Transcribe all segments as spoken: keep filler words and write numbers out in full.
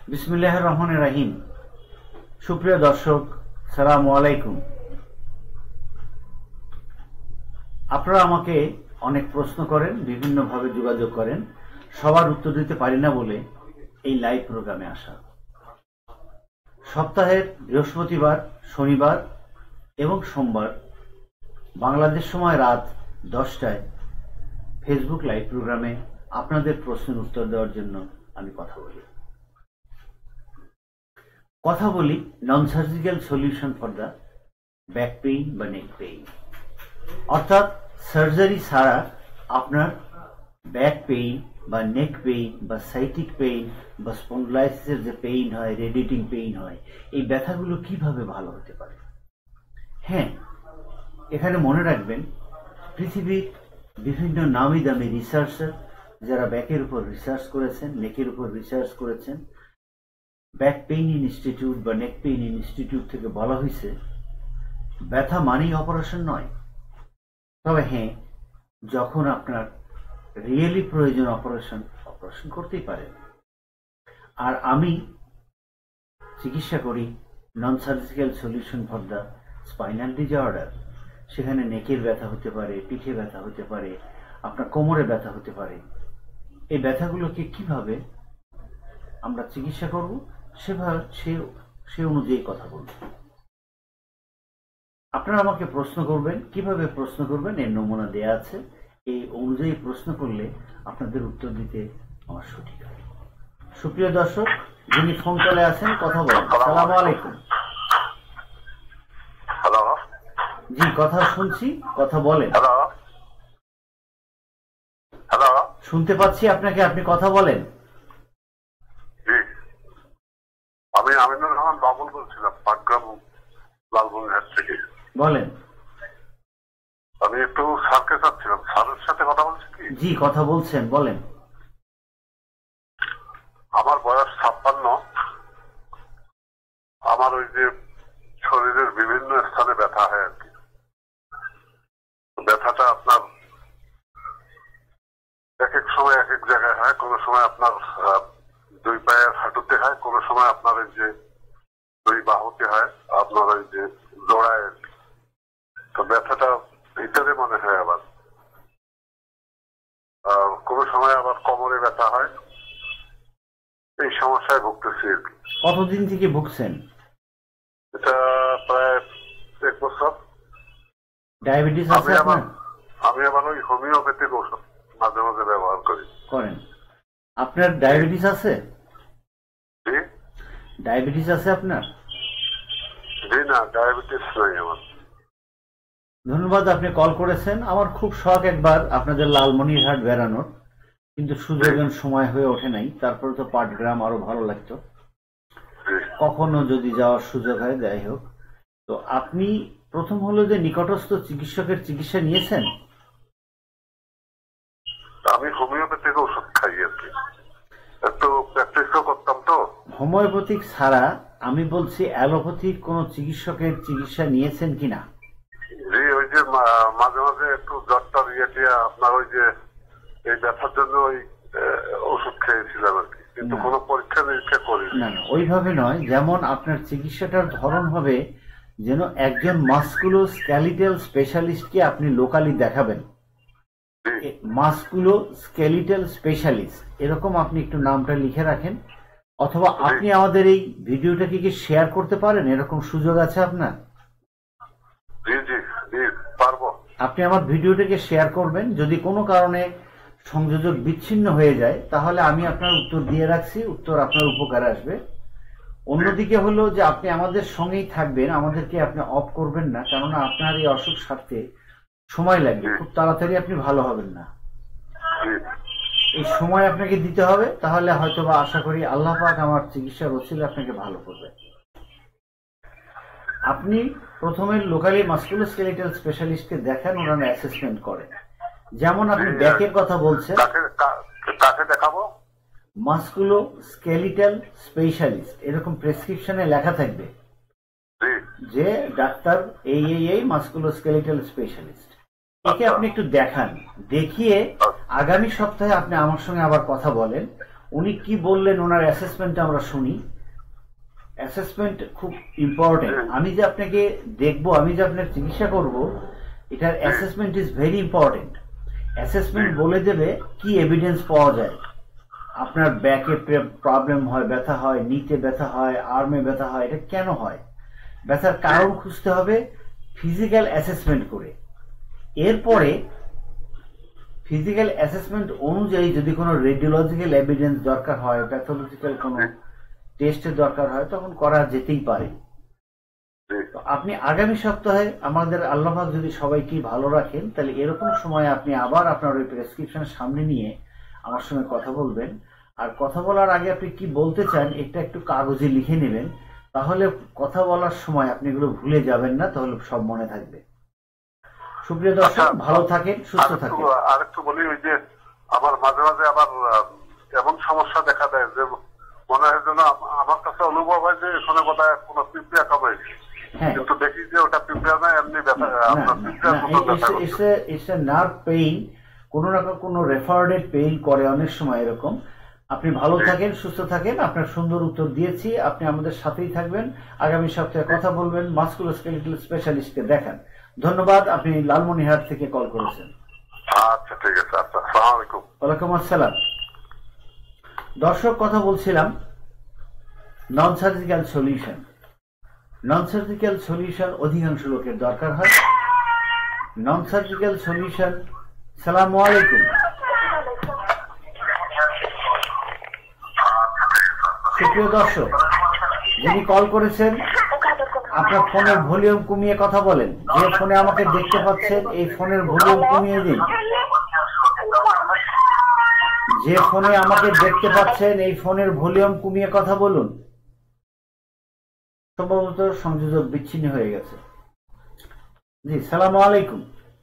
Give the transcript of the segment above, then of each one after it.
বিসমিল্লাহির রহমানির রহিম। সুপ্রিয় দর্শক, সালামু আলাইকুম। আপনারা আমাকে অনেক প্রশ্ন করেন, বিভিন্নভাবে যোগাযোগ করেন, সবার উত্তর দিতে পারি না বলে এই লাইভ প্রোগ্রামে আসা। সপ্তাহের বৃহস্পতিবার, শনিবার এবং সোমবার বাংলাদেশ সময় রাত দশটায় ফেসবুক লাইভ প্রোগ্রামে আপনাদের প্রশ্নের উত্তর দেওয়ার জন্য আমি কথা বলি কথা বলি non surgical solution for the back pain বা নেক পেইন, অর্থাৎ সার্জারি ছাড়া আপনার ব্যাক পেইন বা নেক পেইন বা সাইটিক পেইন বা স্পন্ডলাইসিসের যে পেইন হয়, রেডিয়েটিং পেইন হয়, এই ব্যথাগুলো কিভাবে ভালো হতে পারে। হ্যাঁ, এখানে মনে রাখবেন, পৃথিবীর বিভিন্ন নামি দামি রিসার্চার যারা ব্যাকের উপর রিসার্চ করেছেন, নেকের উপর রিসার্চ করেছেন, ব্যাক পেইন ইনস্টিটিউট বা নেক পেইন ইনস্টিটিউট থেকে বলা হয়েছে ব্যথা মানেই অপারেশন নয়। তবে হ্যাঁ, যখন আপনার রিয়েলি প্রয়োজন অপারেশন, অপারেশন করতেই পারেন। আর আমি চিকিৎসা করি non surgical solution for the spinal disorder. সেখানে নেকের ব্যথা হতে পারে, পিঠে ব্যথা হতে পারে, আপনার কোমরে ব্যথা হতে পারে। এই ব্যথাগুলোকে কিভাবে আমরা চিকিৎসা করব সেভাবে সে সে অনুযায়ী কথা বলব। আপনারা আমাকে প্রশ্ন করবেন, কিভাবে প্রশ্ন করবেন এর নমুনা দেয়া আছে। এই অনুযায়ী প্রশ্ন করলে আপনাদের উত্তর দিতে আমার সঠিক হয়। সুপ্রিয় দর্শক, যিনি ফোন কলে আছেন, কথা বলেন। আসসালামু আলাইকুম। হ্যালো। জি, কথা শুনছি, কথা বলেন। হ্যালো হ্যালো শুনতে পাচ্ছি আপনাকে, আপনি কথা বলেন। জি, আমি আমিনুর রহমান বাবুল বলছিলাম, পাটগ্রাম লালমনিরহাট থেকে। বলেন। আমি একটু স্যারকে চাচ্ছিলাম, স্যারের সাথে কথা বলছি কি? জি, কথা বলছেন, বলেন। আমার বয়স ছাপ্পান্ন। আমার ওই যে শরীরের বিভিন্ন স্থানে ব্যথা হয় আর কি। ব্যথাটা আপনার এক এক সময় এক এক জায়গায় হয়। কোনো সময় আপনার দুই পায়ের হাঁটুতে হয়, কোনো সময় আপনার ওই যে দুই বাহুতে হয়, আপনার ওই যে জোড়ায়। তো ব্যথাটা ভিতরে মনে হয়। আবার কোনো সময় আবার কোমরে ব্যথা হয়। এই সমস্যায় ভুগতেছি আর কি। কতদিন থেকে ভুগছেন? এটা প্রায় এক বছর। ডায়াবেটিস আছে আপনার? আমি আবার ওই হোমিওপ্যাথিক ওষুধ মাঝে মাঝে ব্যবহার করি। করেন? আপনার ডায়াবেটিস আছে? জি। ডায়াবেটিস আছে আপনার? জি না, ডায়াবেটিস নাই আমার। ধন্যবাদ, আপনি কল করেছেন। আমার খুব শখ একবার আপনাদের লালমনিরহাট বেড়ানোর, কিন্তু সুযোগের সময় হয়ে ওঠে নাই। তারপরে তো পাটগ্রাম আরো ভালো লাগতো, কখনো যদি যাওয়ার সুযোগ হয়। যাই হোক, তো আপনি প্রথম হলো যে নিকটস্থ চিকিৎসকের চিকিৎসা নিয়েছেন? আমি হোমিওপ্যাথিক ওষুধ খাই আর কি, একটু প্র্যাকটিসও করতাম তো। হোমিওপ্যাথিক ছাড়া আমি বলছি অ্যালোপ্যাথিক কোন চিকিৎসকের চিকিৎসা নিয়েছেন কিনা? জি, ওই যে মাঝে মাঝে একটু জ্বরটা ইয়ে দিয়ে আপনার ওই যে এই ব্যথার জন্য ওই ওষুধ খেয়েছিলাম আর কি, কিন্তু কোনো পরীক্ষা নিরীক্ষা করি না। ওইভাবে নয়, যেমন আপনার চিকিৎসাটার ধরন হবে যেন একজন মাসকুলো স্ক্যালিটাল স্পেশালিস্টকে আপনি লোকালি দেখাবেন। মাসকুলো স্কেলিটাল স্পেশালিস্ট, এরকম আপনি একটু নামটা লিখে রাখেন। অথবা আপনি আমাদের এই ভিডিওটাকে কি শেয়ার করতে পারেন? এরকম সুযোগ আছে আপনার? জি জি জি, পারবো। আপনি আমার ভিডিওটাকে শেয়ার করবেন। যদি কোনো কারণে সংযোগ বিচ্ছিন্ন হয়ে যায় তাহলে আমি আপনার উত্তর দিয়ে রাখছি, উত্তর আপনার উপকারে আসবে। অন্যদিকে হলো যে আপনি আমাদের সঙ্গেই থাকবেন, আমাদেরকে আপনি অফ করবেন না, কেননা আপনার এই অসুখ সারতে সময় লাগবে, খুব তাড়াতাড়ি আপনি ভালো হবেন না। এই সময় আপনাকে দিতে হবে, তাহলে হয়তো বা আশা করি আল্লাহ পাক আমার চিকিৎসার ওসিলায় আপনাকে ভালো করবে। আপনি প্রথমে লোকালি মাসকুলোস্কেলিটাল স্পেশালিস্টকে দেখান, ওনারা অ্যাসেসমেন্ট করেন। যেমন আপনি ব্যাকের কথা বলছেন, কাকে দেখাবো? মাসকুলোস্কেলিটাল স্পেশালিস্ট, এরকম প্রেসক্রিপশনে লেখা থাকবে যে ডাক্তার এই এই এই মাসকুলোস্কেলিটাল স্পেশালিস্ট। একে আপনি একটু দেখান, দেখিয়ে আগামী সপ্তাহে আপনি আমার সঙ্গে আবার কথা বলেন। উনি কি বললেন ওনার অ্যাসেসমেন্ট আমরা শুনি। অ্যাসেসমেন্ট খুব ইম্পর্টেন্ট। আমি যে আপনাকে দেখবো, আমি যে আপনার চিকিৎসা করব, এটার assessment is very important. Assessment বলে দেবে কি এভিডেন্স পাওয়া যায়। আপনার ব্যাকে প্রবলেম হয়, ব্যথা হয়, নিতে ব্যথা হয়, আর্মে ব্যথা হয়, এটা কেন হয়? ব্যথার কারণ খুঁজতে হবে ফিজিক্যাল অ্যাসেসমেন্ট করে। এরপরে ফিজিক্যাল অ্যাসেসমেন্ট অনুযায়ী যদি কোনো রেডিওলজিক্যাল এভিডেন্স দরকার হয়, প্যাথোলজিক্যাল কোনো টেস্টের দরকার হয়, তখন করা যেতেই পারে। আপনি আগামী সপ্তাহে আমাদের আল্লাহ পাক যদি সবাইকে ভালো রাখেন, তাহলে এরকম সময় আপনি আবার আপনার ওই প্রেসক্রিপশন সামনে নিয়ে আমার সঙ্গে কথা বলবেন। আর কথা বলার আগে আপনি কি বলতে চান এটা একটু কাগজে লিখে নেবেন, তাহলে কথা বলার সময় আপনি এগুলো ভুলে যাবেন না, তাহলে সব মনে থাকবে। সুপ্রিয় দর্শক, ভালো থাকেন, সুস্থ থাকেন। আর একটু বলি, ওই যে আমার মাঝে মাঝে আবার এমন সমস্যা দেখা দেয় যে মনে হয় যেন আমার কাছে অনুভব হয় যে এখানে বোধহয় কোনো পিঁপড়া কামড়েছে, কিন্তু দেখি যে ওটা পিঁপড়া না, এমনি ব্যথা। নার্ভ পেইন, কোনো না কোনো রেফারেড পেইন করে অনেক সময় এরকম। আপনি ভালো থাকেন, সুস্থ থাকেন। আপনার সুন্দর উত্তর দিয়েছি, আপনি আমাদের সাথেই থাকবেন। আগামী সপ্তাহে কথা বলবেন, মাসকুলোস্কেলেটাল স্পেশালিস্টকে দেখান। ধন্যবাদ, আপনি লালমনিরহাট থেকে কল করেছেন। আচ্ছা, ঠিক আছে। আচ্ছা, আসসালামু আলাইকুম। ওয়ালাইকুম আসসালাম। দর্শক, কথা বলছিলাম non surgical solution. Non surgical solution অধিকাংশ লোকের দরকার হয়। Non surgical solution. সালামু আলাইকুম। সুপ্রিয় দর্শক, যিনি কল করেছেন, আপনার ফোনের ভলিউম কমিয়ে কথা বলেন। যে ফোনে আমাকে দেখতে পাচ্ছেন এই ফোনের ভলিউম কমিয়ে দিন। যে ফোনে আমাকে দেখতে পাচ্ছেন এই ফোনের ভলিউম কমিয়ে কথা বলুন। সম্ভবত সংযোগ বিচ্ছিন্ন হয়ে গেছে। জি, সালামু আলাইকুম।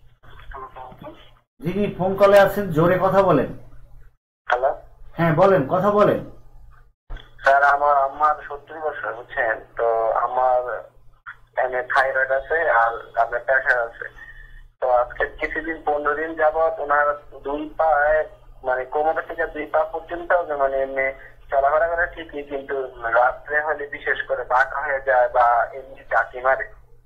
যিনি ফোন কলে আছেন জোরে কথা বলেন। হ্যালো, হ্যাঁ বলেন, কথা বলেন। স্যার, আমার আমার সত্তর বছর, বুঝছেন তো। আমার থাইরয়েড আছে আর আপনার প্রেশার আছে। তো আজকে কিছুদিন পনেরো দিন যাবত ওনার দুই পায়ে, মানে কোমর থেকে দুই পা পর্যন্ত মানে এমনি চলাফেরা করে ঠিকই, কিন্তু রাত্রে হলে বিশেষ করে বাঁকা হয়ে যায় বা এমনি চাকি মারে।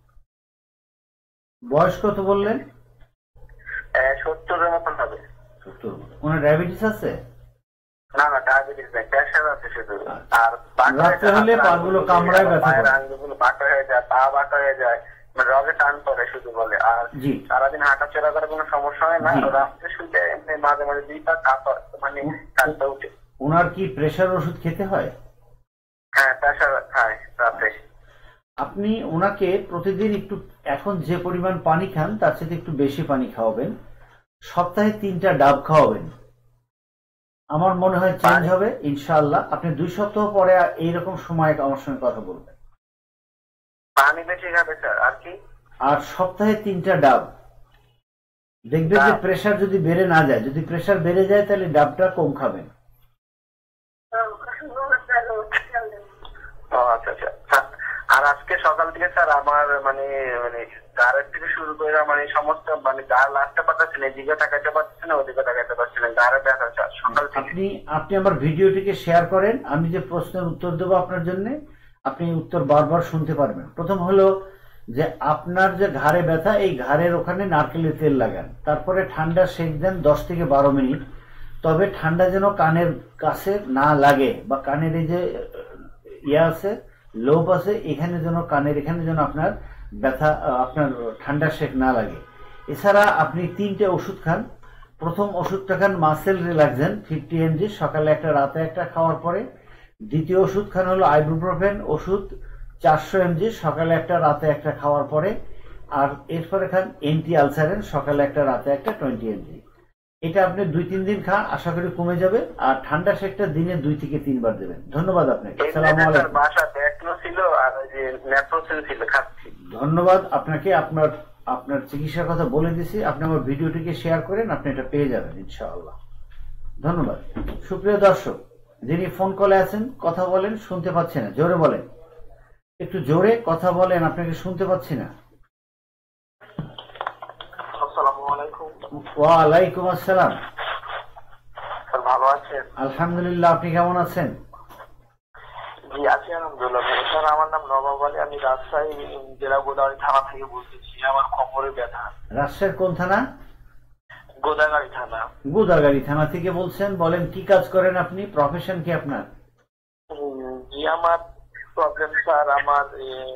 বয়স কত বললেন? সত্তরের মতন হবে। সত্তর। ওনার ডায়াবেটিস আছে? না না, ডায়াবেটিস নেই, প্রেশার আছে শুধু। আর রাত্রে হলে পাগুলো কামড়ায় ব্যথা করে, আঙ্গুলগুলো বাঁকা হয়ে যায়, পা বাঁকা হয়ে যায়, মানে রগে টান পড়ে শুধু বলে। আর সারাদিন হাঁটাচলা করে কোনো সমস্যা হয় না। রাত্রে শুতে এমনি মাঝে মাঝে দুই পা কাঁপা, মানে কাঁপতে উঠে। ওনার কি প্রেশার ওষুধ খেতে হয়? হ্যাঁ, প্রেশার খায় রাতে। আপনি ওনাকে প্রতিদিন একটু, এখন যে পরিমাণ পানি খান তার সাথে একটু বেশি পানি খাওয়াবেন। সপ্তাহে তিনটা ডাব খাওয়াবেন। আমার মনে হয় চেঞ্জ হবে ইনশাআল্লাহ। আপনি দুই সপ্তাহ পরে এইরকম সময় আমার সঙ্গে কথা বলবেন। পানি বেশি খাবে স্যার। আর কি? আর সপ্তাহে তিনটা ডাব। দেখবেন যে প্রেশার যদি বেড়ে না যায়, যদি প্রেশার বেড়ে যায় তাহলে ডাবটা কম খাবেন। আচ্ছা আচ্ছা। আর আজকে সকাল থেকে স্যার আমার মানে মানে গাড়ের থেকে শুরু করে মানে সমস্ত মানে গাড় লাগতে পারতেছে না, এদিকে তাকাইতে পারছে না, ওদিকে তাকাইতে পারছে না, গাড়ে ব্যথা স্যার সকাল থেকে। আপনি আপনি আমার ভিডিওটিকে শেয়ার করেন, আমি যে প্রশ্নের উত্তর দেবো আপনার জন্য, আপনি উত্তর বারবার শুনতে পারবেন। প্রথম হলো যে আপনার যে ঘাড়ে ব্যথা, এই ঘাড়ের ওখানে নারকেলের তেল লাগান, তারপরে ঠান্ডা সেক দেন দশ থেকে বারো মিনিট। তবে ঠান্ডা যেন কানের কাছে না লাগে, বা কানের এই যে ইয়ে আছে, লোভ আছে, এখানে যেন, কানের এখানে যেন আপনার ব্যথা, আপনার ঠান্ডা সেক না লাগে। এছাড়া আপনি তিনটে ওষুধ খান। প্রথম ওষুধটা খান মাসেল রিল্যাক্সেন ফিফটি এমজি, সকালে একটা রাতে একটা খাওয়ার পরে। দ্বিতীয় ওষুধ খান হলো আইবুপ্রোফেন ওষুধ চারশো এমজি, সকালে একটা রাতে একটা খাওয়ার পরে। আর এরপরে খান এন্টি আলসারেন, সকালে একটা রাতে একটা টোয়েন্টি এমজি। এটা আপনি দুই তিন দিন খান, আশা করি কমে যাবে। আর ঠান্ডা সেকটা দিনে দুই থেকে তিনবার দেবেন। ধন্যবাদ আপনাকে। ধন্যবাদ আপনাকে। আপনার আপনার চিকিৎসার কথা বলে দিছি, আপনি আমার ভিডিওটিকে শেয়ার করেন, আপনি এটা পেয়ে যাবেন ইনশাআল্লাহ। ধন্যবাদ। সুপ্রিয় দর্শক, যিনি ফোন কলে আছেন, কথা বলেন, শুনতে পাচ্ছি না, জোরে বলেন, একটু জোরে কথা বলেন, আপনাকে শুনতে পাচ্ছি না। আসসালামু আলাইকুম। ওয়ালাইকুম আসসালাম। ভালো ভালো আছেন? আলহামদুলিল্লাহ, আপনি কেমন আছেন? জি আছি আলহামদুলিল্লাহ। স্যার আমার নাম নবাব আলী, আমি রাজশাহী জেলা গোদাগাড়ি থানা থেকে বলতেছি। আমার কোমরে ব্যথা। রাজশাহীর কোন থানা? গোদাগাড়ি থানা। গোদাগাড়ি থানা থেকে বলছেন, বলেন কি কাজ করেন আপনি, প্রফেশন কি আপনার? জি আমার প্রবলেম স্যার, আমার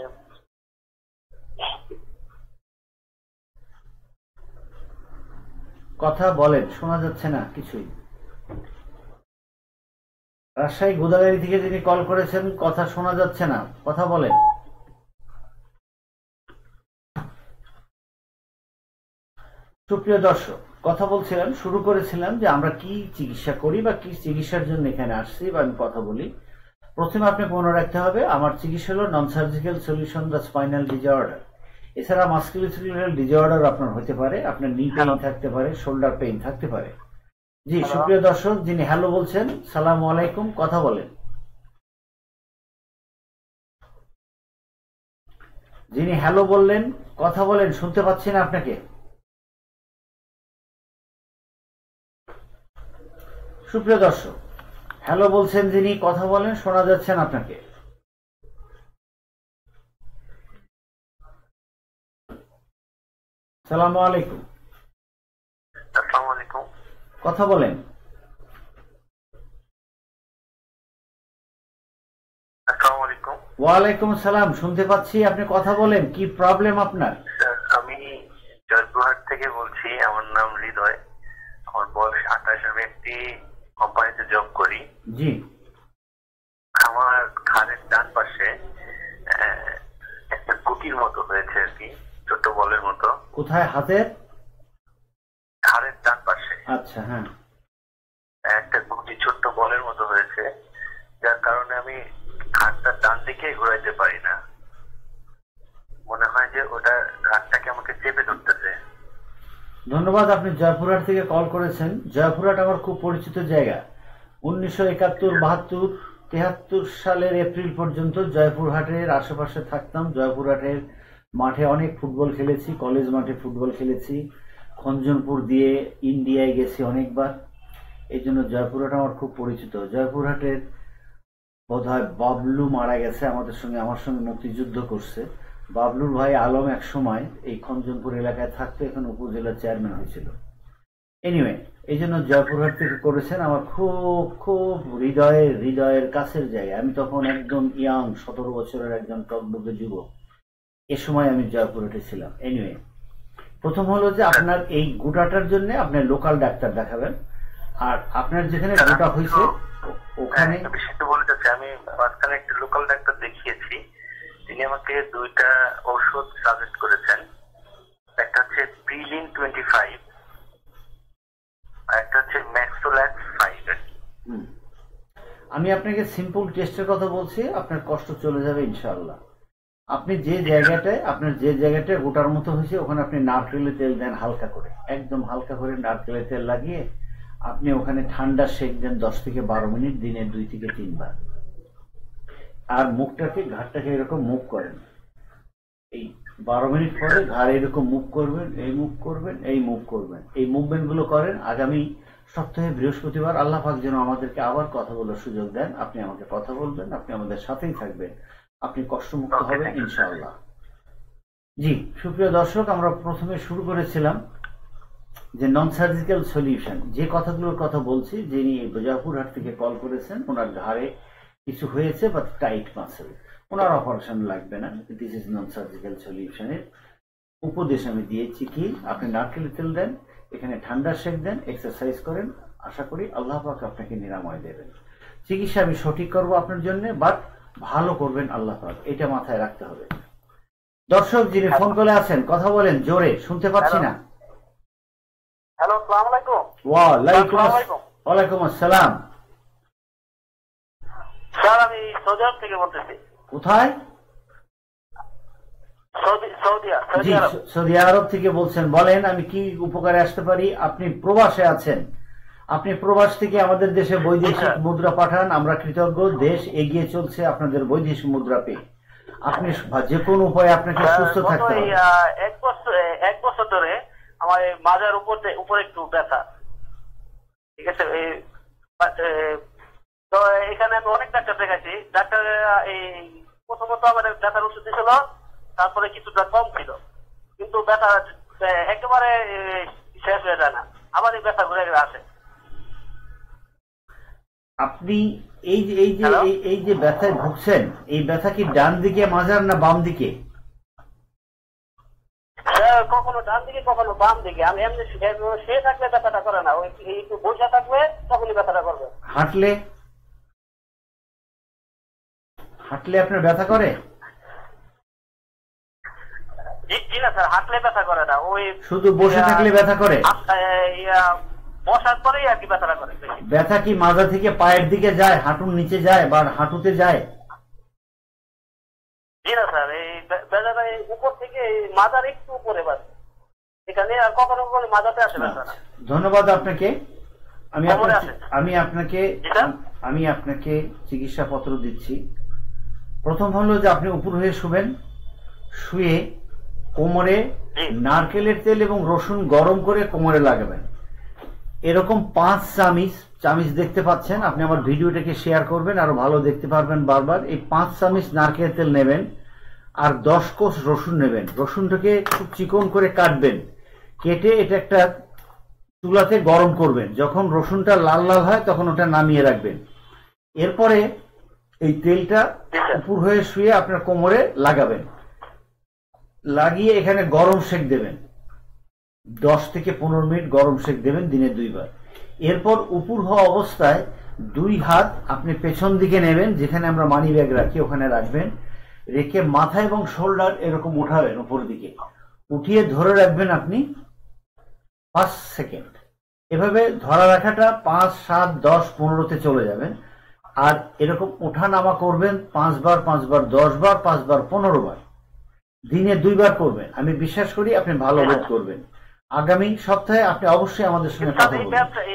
কথা বলেন, শোনা যাচ্ছে না কিছুই। রাজশাহী গোদাগাড়ি থেকে যিনি কল করেছেন, কথা শোনা যাচ্ছে না, কথা বলেন। সুপ্রিয় দর্শক, কথা বলছিলাম, শুরু করেছিলাম যে আমরা কি চিকিৎসা করি বা কি চিকিৎসার জন্য এখানে আসছি বা আমি কথা বলি। প্রথমে আপনাকে মনে রাখতে হবে আমার চিকিৎসা হলো non surgical solution the spinal disorder. এছাড়া মাস্কুলোস্কেলেটাল ডিজঅর্ডার আপনার হতে পারে, আপনার নি পেইন থাকতে পারে, শোল্ডার পেইন থাকতে পারে। জি সুপ্রিয় দর্শক, যিনি হ্যালো বলছেন, সালাম আলাইকুম, কথা বলেন। যিনি হ্যালো বললেন, কথা বলেন, শুনতে পাচ্ছি না আপনাকে। সুপ্রিয় দর্শক, হ্যালো বলছেন যিনি, কথা বলেন, শোনা যাচ্ছে না আপনাকে। সালাম আলাইকুম। আসসালামু আলাইকুম। কথা বলেন। আসসালামু আলাইকুম। ওয়ালাইকুম সালাম, শুনতে পাচ্ছি, আপনি কথা বলেন, কি প্রবলেম আপনার? আমি জয়পুরহাট থেকে বলছি, আমার নাম হৃদয়, আমার বয়স আঠাশ, আমি একটি কোম্পানিতে জব করি। জি। আমার ঘাড়ের ডান পাশে একটা গুটির মতো হয়েছে আর কি, ছোট বলের মতো। কোথায়? হাতের ঘাড়ের ডান পাশে। আচ্ছা, হ্যাঁ। একটা গুটি ছোট্ট বলের মতো হয়েছে, যার কারণে আমি ঘাড়টা ডান দিকে ঘোরাইতে পারি না। মনে হয় যে ওটা ঘাড়টাকে আমাকে চেপে ধরতেছে। ধন্যবাদ, আপনি জয়পুরহাট থেকে কল করেছেন। জয়পুরহাট আমার খুব পরিচিত জায়গা। উনিশশো একাত্তর বাহাত্তর তেহাত্তর সালের এপ্রিল পর্যন্ত জয়পুরহাটের আশেপাশে থাকতাম। জয়পুরহাটের মাঠে অনেক ফুটবল খেলেছি, কলেজ মাঠে ফুটবল খেলেছি, খঞ্জনপুর দিয়ে ইন্ডিয়ায় গেছি অনেকবার। এই জন্য জয়পুরহাট আমার খুব পরিচিত। জয়পুরহাটের বোধহয় বাবলু মারা গেছে আমাদের সঙ্গে, আমার সঙ্গে মুক্তিযুদ্ধ করছে। বাবলুর ভাই আলম এক সময় এই খঞ্জনপুর এলাকায় থাকতো, এখন উপজেলার চেয়ারম্যান হয়েছিল। এনিওয়ে, এই জন্য জয়পুরহাট থেকে করেছেন, আমার খুব খুব হৃদয়ের হৃদয়ের কাছের জায়গা। আমি তখন একদম ইয়াং, সতেরো বছরের একজন টকবকে যুবক। এ সময় আমি জয়পুরহাটে ছিলাম। এনিওয়ে, প্রথম হলো যে আপনার এই গোটাটার জন্য আপনি লোকাল ডাক্তার দেখাবেন। আর আপনার যেখানে গোটা হয়েছে ওখানে বিষয়টা বলে যাচ্ছে, আমি মাঝখানে একটা লোকাল ডাক্তার দেখিয়েছি, তিনি আমাকে দুইটা ওষুধ সাজেস্ট করেছেন। একটা হচ্ছে প্রিলিন টোয়েন্টি ফাইভ, আর একটা হচ্ছে ম্যাক্সোল্যাক্স ফাইভ। আমি আপনাকে সিম্পল টেস্টের কথা বলছি, আপনার কষ্ট চলে যাবে ইনশাআল্লাহ। আপনি যে জায়গাটায় আপনার যে জায়গাটায় গোটার মতো হয়েছে ওখানে আপনি নারকেলের তেল দেন হালকা করে, একদম হালকা করে নারকেলের তেল লাগিয়ে আপনি ওখানে ঠান্ডা সেক দেন দশ থেকে বারো মিনিট, দিনে দুই থেকে তিনবার। আর মুখটাকে, ঘাড়টাকে এরকম মুভ করেন। এই বারো মিনিট পরে ঘাড় এরকম মুভ করবেন, এই মুভ করবেন, এই মুভ করবেন, এই মুভমেন্ট গুলো করেন। আগামী সপ্তাহে বৃহস্পতিবার আল্লাহ পাক যেন আমাদেরকে আবার কথা বলার সুযোগ দেন, আপনি আমাকে কথা বলবেন, আপনি আমাদের সাথেই থাকবেন, আপনি কষ্টমুক্ত হবেন ইনশাআল্লাহ। জি সুপ্রিয় দর্শক, আমরা প্রথমে শুরু করেছিলাম যে নন সার্জিক্যাল সলিউশন, যে কথাগুলোর কথা বলছি, যিনি জয়পুরহাট থেকে কল করেছেন, ওনার ঘাড়ে কিছু হয়েছে বা টাইট মাসেল, ওনার অপারেশন লাগবে না। দিস ইজ নন সার্জিক্যাল সলিউশনের উপদেশ আমি দিয়েছি কি, আপনি নারকেলের তেল দেন, এখানে ঠান্ডা সেক দেন, এক্সারসাইজ করেন, আশা করি আল্লাহ পাক আপনাকে নিরাময় দেবেন। চিকিৎসা আমি সঠিক করবো আপনার জন্য, বাট ভালো করবেন আল্লাহ পাক, এটা মাথায় রাখতে হবে। দর্শক যিনি ফোন কলে আছেন, কথা বলেন জোরে, শুনতে পাচ্ছি না। হ্যালো, আসসালামু আলাইকুম। ওয়ালাইকুম ওয়ালাইকুম আসসালাম। স্যার আমি সৌদি আরব থেকে বলতেছি। কোথায়? সৌদি সৌদি জি, সৌদি আরব থেকে বলছেন, বলেন আমি কি উপকারে আসতে পারি। আপনি প্রবাসে আছেন, আপনি প্রবাস থেকে আমাদের দেশে বৈদেশিক মুদ্রা পাঠান, আমরা কৃতজ্ঞ। দেশ এগিয়ে চলছে আপনাদের বৈদেশিক মুদ্রা পেয়ে। আপনি যে কোনো উপায়ে আপনাকে সুস্থ থাকতে হবে। এক বছর এক বছর ধরে আমার মাজার উপরে উপরে একটু ব্যথা, ঠিক আছে, এই তো এখানে আমি অনেক ডাক্তার দেখাইছি। ডাক্তার এই প্রথমত আমাদের ব্যথার ওষুধ দিয়েছিল, তারপরে কিছুটা কম ছিল, কিন্তু ব্যথা একেবারে শেষ হয়ে যায় না, আবার এই ব্যথা ঘুরে ঘুরে আসে। আপনি এই যে এই যে এই যে ব্যথায় ভুগছেন, এই ব্যথা কি ডান দিকে মাজার না বাম দিকে? কখনো ডান দিকে কখনো বাম দিকে। আমি এমনি শুয়ে থাকলে ব্যথাটা করে না, ওই একটু বসে থাকলে তখনই ব্যথাটা করবে। হাঁটলে হাঁটলে আপনার ব্যথা করে? জি না স্যার, হাঁটলে ব্যথা করে না, ওই শুধু বসে থাকলে ব্যথা করে? বসার পরেই আর কি ব্যথাটা করে। ব্যথা কি মাজা থেকে পায়ের দিকে যায়, হাঁটুর নিচে যায় বা হাঁটুতে যায়? জি না স্যার, এই ব্যথাটা উপর থেকে মাজার একটু উপরে বাজে, এখানে আর কখনো কখনো মাজাতে আসে না। ধন্যবাদ আপনাকে। আমি আমি আপনাকে আমি আপনাকে চিকিৎসা পত্র দিচ্ছি। প্রথম হলো যে আপনি উপর হয়ে শুবেন, শুয়ে কোমরে নারকেলের তেল এবং রসুন গরম করে কোমরে লাগাবেন। এরকম পাঁচ চামিচ চামিচ দেখতে পাচ্ছেন, আপনি আমার ভিডিওটাকে শেয়ার করবেন, আরো ভালো দেখতে পারবেন বারবার। এই পাঁচ চামিচ নারকেলের তেল নেবেন আর দশ কোষ রসুন নেবেন। রসুনটাকে খুব চিকন করে কাটবেন, কেটে এটা একটা চুলাতে গরম করবেন। যখন রসুনটা লাল লাল হয় তখন ওটা নামিয়ে রাখবেন। এরপরে এই তেলটা উপর হয়ে শুয়ে আপনার কোমরে লাগাবেন, লাগিয়ে এখানে গরম সেক দেবেন। দশ থেকে পনেরো মিনিট গরম সেক দেবেন দিনে দুইবার। এরপর উপর হওয়া অবস্থায় দুই হাত আপনি পেছন দিকে নেবেন, যেখানে আমরা মানি ব্যাগ রাখি ওখানে রাখবেন, রেখে মাথা এবং শোল্ডার এরকম উঠাবেন উপর দিকে, উঠিয়ে ধরে রাখবেন আপনি পাঁচ সেকেন্ড। এভাবে ধরা রাখাটা পাঁচ সাত দশ পনেরোতে চলে যাবেন। আর এরকম ওঠা নামা করবেন পাঁচবার পাঁচবার দশ বার পাঁচবার পনেরো বার, দিনে দুইবার করবেন। আমি বিশ্বাস করি আপনি ভালো বোধ করবেন। আগামী সপ্তাহে আপনি অবশ্যই আমাদের সঙ্গে কথা বলবেন।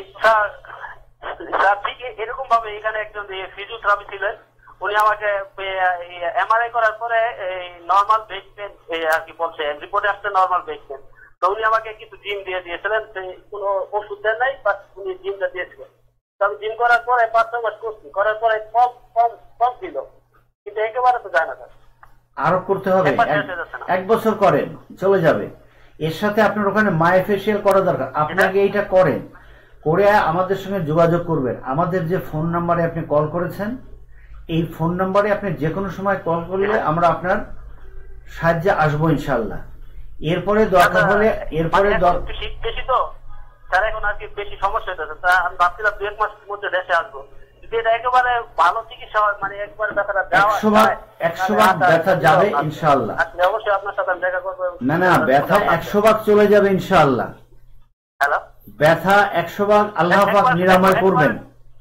এরকম ভাবে এখানে একজন ফিজিওথেরাপি ছিলেন, উনি আমাকে এমআরআই করার পরে নর্মাল বেক পেন আর কি বলছে, রিপোর্টে আসছে নর্মাল বেক পেন। তো উনি আমাকে কিছু জিম দিয়ে দিয়েছিলেন, কোনো ওষুধ দেন নাই, উনি জিমটা দিয়েছিলেন। আমি জিম করার পরে পাঁচ ছয় মাস করছি, করার পরে কম কম কম ছিল, কিন্তু একেবারে তো যায় না স্যার। আরো করতে হবে, এক বছর করেন চলে যাবে। এর সাথে আপনার ওখানে মায়োফেশিয়াল করা দরকার। আপনাকে এইটা করেন, করে আমাদের সঙ্গে যোগাযোগ করবেন। আমাদের যে ফোন নাম্বারে আপনি কল করেছেন, এই ফোন নাম্বারে আপনি যে কোনো সময় কল করলে আমরা আপনার সাহায্যে আসবো ইনশাল্লাহ। এরপরে দরকার হলে এরপরে শীত বেশি তো স্যার, এখন আর কি বেশি সমস্যা হইতেছে। আমি ভাবছিলাম দু এক মাসের মধ্যে দেশে আসবো, একেবারে ভালো চিকিৎসা মানে একবারে ব্যথাটা একশো ভাগ একশো ভাগ ব্যথা যাবে ইনশাআল্লাহ। অবশ্যই আপনার সাথে দেখা করবো। না না, ব্যথা একশো ভাগ চলে যাবে ইনশাআল্লাহ। হ্যালো, ব্যথা একশো ভাগ আল্লাহ পাক নিরাময় করবেন।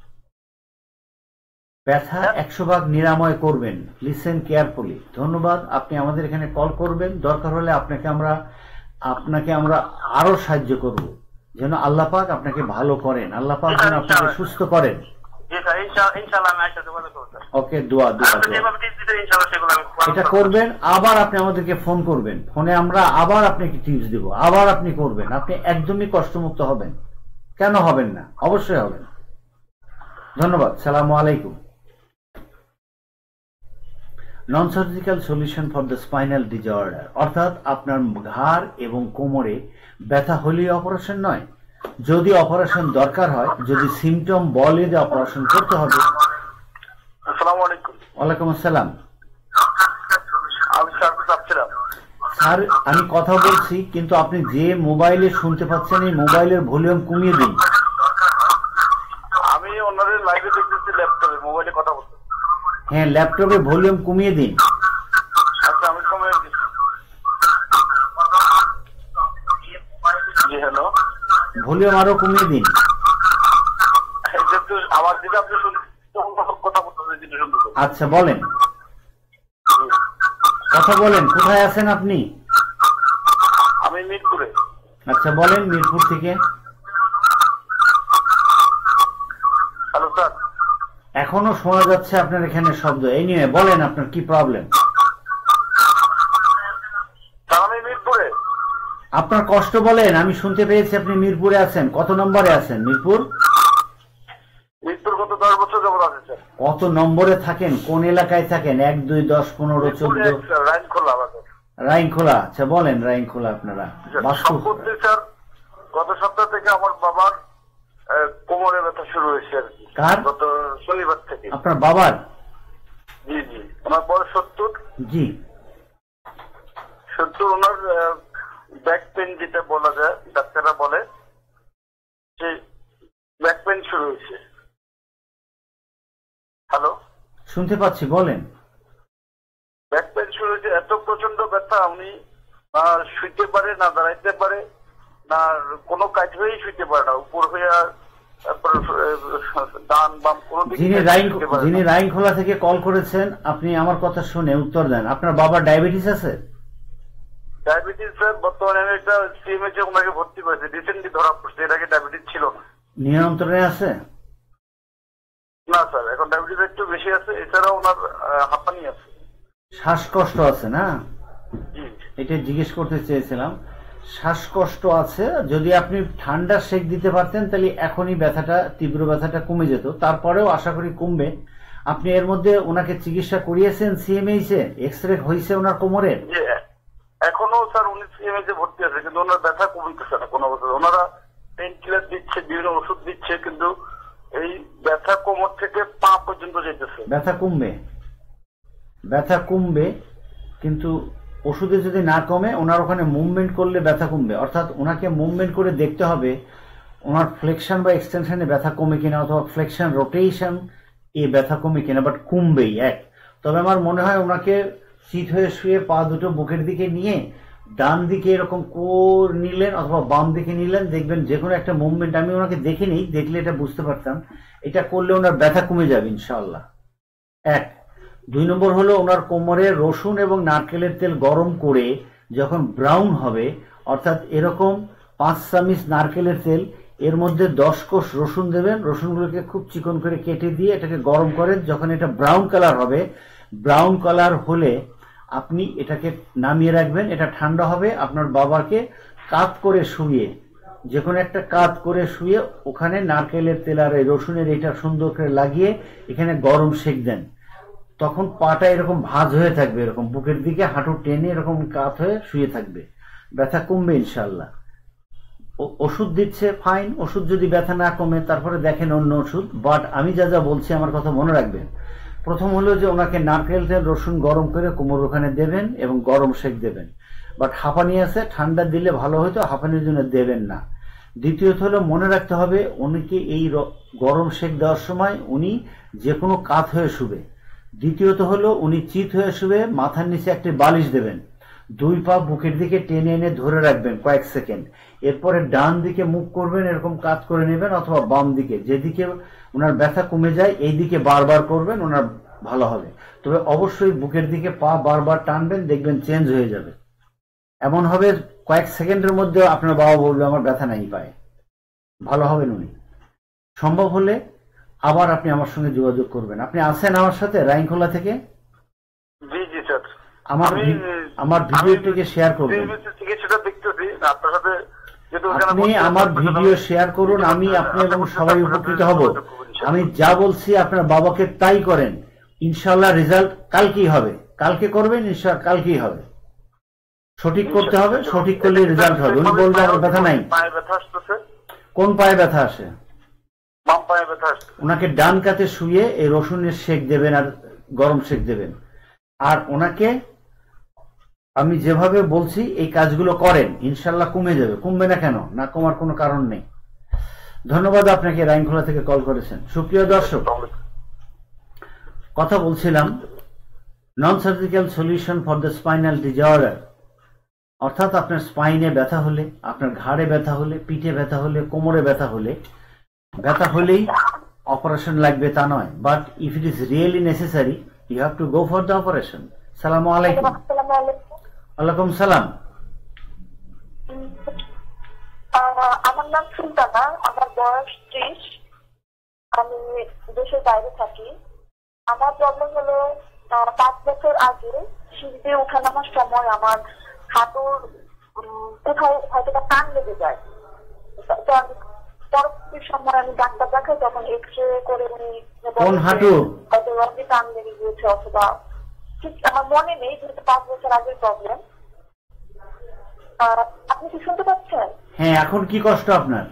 ব্যথা একশো ভাগ নিরাময় করবেন। Listen carefully. ধন্যবাদ। আপনি আমাদের এখানে কল করবেন, দরকার হলে আপনাকে আমরা আপনাকে আমরা আরো সাহায্য করব, যেন আল্লাহ পাক আপনাকে ভালো করেন, আল্লাহ পাক যেন আপনাকে সুস্থ করেন। ওকে, দোয়া দোয়া এটা করবেন। আবার আপনি আমাদেরকে ফোন করবেন, ফোনে আমরা আবার আপনাকে টিপস দেব, আবার আপনি করবেন। আপনি একদমই কষ্টমুক্ত হবেন। কেন হবেন না? অবশ্যই হবেন। ধন্যবাদ। সালামু আলাইকুম। Non surgical solution for the spinal disorder, অর্থাৎ আপনার ঘাড় এবং কোমরে ব্যথা হলেই অপারেশন নয়, যদি অপারেশন দরকার হয়, যদি সিমটম বলে যে অপারেশন করতে হবে। আসসালামু আলাইকুম। ওয়ালাইকুম আসসালাম। আমি স্যার চাচ্ছিলাম স্যার, আমি কথা বলছি, কিন্তু আপনি যে মোবাইলে শুনতে পাচ্ছেন এই মোবাইলের ভলিউম কমিয়ে দিন। আমি ওনাদের লাইভে দেখতেছি, ল্যাপটপে মোবাইলে কথা বলছি। হ্যাঁ, ল্যাপটপে ভলিউম কমিয়ে দিন। আচ্ছা, আমি কমিয়ে দিচ্ছি। জি হ্যালো, ভলিউম আরো কমিয়ে দিন। আবার দিকে আপনি কথা বলতে। আচ্ছা বলেন, কথা বলেন। কোথায় আছেন আপনি? আমি মিরপুরে। আচ্ছা বলেন, মিরপুর থেকে। হ্যালো স্যার, এখনো শোনা যাচ্ছে আপনার এখানে শব্দ। এই নিয়ে বলেন আপনার কি প্রবলেম। আমি মিরপুরে। আপনার কষ্ট বলেন। আমি শুনতে পেয়েছি আপনি মিরপুরে আছেন। কত নম্বরে আছেন? মিরপুর মিরপুর দশ বছর যাবত আছে স্যার। কত নম্বরে থাকেন, কোন এলাকায় থাকেন? এক দুই দশ পনেরো চোদ্দ? রাইন খোলা বাজার। রাইন খোলা, আচ্ছা বলেন রাইন খোলা আপনারা। সম্পত্তি স্যার, গত সপ্তাহ থেকে আমার বাবার কোমরে ব্যথা শুরু হয়েছে আর কি। কার? গত শনিবার থেকে। আপনার বাবার? জি জি, ওনার বয়স সত্তর। জি সত্তর। ওনার ব্যাক পেন যেটা বলা যায়, ডাক্তাররা বলে যে ব্যাক পেন শুরু হয়েছে। হ্যালো, শুনতে পাচ্ছি, বলেন। ব্যাক পেন শুরু হয়েছে, এত প্রচন্ড ব্যথা, উনি না শুইতে পারে, না দাঁড়াইতে পারে, না কোনো কাজ হয়েই শুইতে পারে না, উপর হয়ে ডান বাম কোনো দিকে। যিনি রাইন যিনি রাইন খোলা থেকে কল করেছেন, আপনি আমার কথা শুনে উত্তর দেন। আপনার বাবার ডায়াবেটিস আছে? ডায়াবেটিস স্যার বর্তমানে আমি একটা সিএমএইচ এ ওনাকে ভর্তি করেছি, রিসেন্টলি ধরা পড়ছে। এর আগে ডায়াবেটিস ছিল না। নিয়ন্ত্রণে আছে? না স্যার, এখন ডায়াবেটিস একটু বেশি আছে। এছাড়াও ওনার হাঁপানি আছে, শ্বাসকষ্ট আছে না? জি, এটা জিজ্ঞেস করতে চেয়েছিলাম। শ্বাসকষ্ট আছে, যদি আপনি ঠান্ডা সেক দিতে পারতেন তাহলে এখনই ব্যথাটা, তীব্র ব্যথাটা কমে যেত। তারপরেও আশা করি কমবে। আপনি এর মধ্যে ওনাকে চিকিৎসা করিয়েছেন সিএমএইচ এ? এক্স রে হয়েছে ওনার কোমরের? এখনো স্যার উনি সিএমএইচ এ ভর্তি আছে, কিন্তু ওনার ব্যথা কমতেছে না কোনো অবস্থা। ওনারা পেন কিলার দিচ্ছে, বিভিন্ন ওষুধ দিচ্ছে, কিন্তু এই ব্যথা কোমর থেকে পা পর্যন্ত যেতেছে। ব্যথা কমবে, ব্যথা কমবে, কিন্তু ওষুধে যদি না কমে ওনার ওখানে মুভমেন্ট করলে ব্যথা কমবে। অর্থাৎ ওনাকে মুভমেন্ট করে দেখতে হবে ওনার ফ্লেকশন বা এক্সটেনশনে ব্যথা কমে কিনা, অথবা ফ্লেকশন রোটেশন এ ব্যথা কমে কিনা, বাট কমবেই এক। তবে আমার মনে হয় ওনাকে শীত হয়ে শুয়ে পা দুটো বুকের দিকে নিয়ে ডান দিকে এরকম কোর নিলেন অথবা বাম দিকে নিলেন, দেখবেন যে কোনো একটা মুভমেন্ট। আমি ওনাকে দেখিনি, দেখলে এটা বুঝতে পারতাম। এটা করলে ওনার ব্যথা কমে যাবে ইনশাআল্লাহ। এক। দুই নম্বর হলো ওনার কোমরে রসুন এবং নারকেলের তেল গরম করে যখন ব্রাউন হবে, অর্থাৎ এরকম পাঁচ চামচ নারকেলের তেল, এর মধ্যে দশ কোষ রসুন দেবেন। রসুনগুলোকে খুব চিকন করে কেটে দিয়ে এটাকে গরম করেন। যখন এটা ব্রাউন কালার হবে, ব্রাউন কালার হলে আপনি এটাকে নামিয়ে রাখবেন। এটা ঠান্ডা হবে। আপনার বাবাকে কাত করে শুয়ে, যে কোনো একটা কাত করে শুয়ে ওখানে নারকেলের তেল আর এই রসুনের এটা সুন্দর করে লাগিয়ে এখানে গরম সেক দেন। তখন পাটা এরকম ভাঁজ হয়ে থাকবে, এরকম বুকের দিকে হাঁটু টেনে এরকম কাত হয়ে শুয়ে থাকবে। ব্যথা কমবে ইনশাল্লাহ। ওষুধ দিচ্ছে, ফাইন। ওষুধ যদি ব্যথা না কমে তারপরে দেখেন অন্য ওষুধ। বাট আমি যা যা বলছি আমার কথা মনে রাখবেন। প্রথম হলো যে ওনাকে নারকেল তেল রসুন গরম করে কোমর ওখানে দেবেন এবং গরম সেক দেবেন। বাট হাঁপানি আছে, ঠান্ডা দিলে ভালো হয়তো, হাঁপানির জন্য দেবেন না। দ্বিতীয়ত হলো মনে রাখতে হবে উনিকে এই গরম সেক দেওয়ার সময় উনি যে কোনো কাত হয়ে শুবে। দ্বিতীয়ত হলো উনি চিত হয়ে শুবে, মাথার নিচে একটি বালিশ দেবেন। দুই পা বুকের দিকে টেনে এনে ধরে রাখবেন কয়েক সেকেন্ড। এরপরে ডান দিকে মুখ করবেন, এরকম কাত করে নেবেন, অথবা বাম দিকে, যেদিকে ওনার ব্যথা কমে যায় এই দিকে বারবার করবেন, ওনার ভালো হবে। তবে অবশ্যই বুকের দিকে পা বারবার টানবেন, দেখবেন চেঞ্জ হয়ে যাবে। এমন হবে কয়েক সেকেন্ডের মধ্যে আপনার বাবা বলবে আমার ব্যথা নাই পায়ে, ভালো হবেন উনি। সম্ভব হলে আবার আপনি আমার সঙ্গে যোগাযোগ করবেন। আপনি আছেন আমার সাথে রাইনখোলা থেকে? জি জি স্যার। আমার আমার ভিডিওটিকে শেয়ার করবেন। আপনি আমার ভিডিও শেয়ার করুন, আমি আপনি এবং সবাই উপকৃত হব। আমি যা বলছি আপনার বাবাকে তাই করেন, ইনশাআল্লাহ রেজাল্ট কালকেই হবে। কালকে করবেন ইনশাআল্লাহ, কালকেই হবে। সঠিক করতে হবে, সঠিক করলে রেজাল্ট হবে। উনি বলবে আমার ব্যথা নাই। কোন পায়ে ব্যথা আসে? বাম পায়ে ব্যথা আসে। ওনাকে ডান কাতে শুয়ে এই রসুনের সেক দেবেন আর গরম সেক দেবেন। আর ওনাকে আমি যেভাবে বলছি এই কাজগুলো করেন, ইনশাল্লাহ কমে যাবে। কমবে না কেন? না কমার কোনো কারণ নেই। ধন্যবাদ আপনাকে, রাইনখোলা থেকে কল করেছেন। সুপ্রিয় দর্শক, কথা বলছিলাম non surgical solution for the spinal disorder. অর্থাৎ আপনার স্পাইনে ব্যথা হলে, আপনার ঘাড়ে ব্যথা হলে, পিঠে ব্যথা হলে, কোমরে ব্যথা হলে, ব্যথা হলেই অপারেশন লাগবে তা নয়। But if it is really necessary you have to go for the operation. সালামু আলাইকুম। ওয়ালাইকুম সালাম। আমার নাম সুলতানা, আমার বয়স ত্রিশ, আমি দেশের বাইরে থাকি। আমার প্রবলেম হলো পাঁচ বছর আগে সিঁড়িতে ওঠানামার সময় আমার হাঁটুর কোথাও হয়তো টান লেগে যায়। তো আমি পরবর্তী সময় আমি ডাক্তার দেখাই, তখন এক্স রে করে উনি কোন হাঁটু? হয়তো রঙে টান লেগে গিয়েছে অথবা ঠিক আমার মনে নেই, যেহেতু পাঁচ বছর আগের প্রবলেম। আপনি কি শুনতে পাচ্ছেন? হ্যাঁ, এখন কি কষ্ট আপনার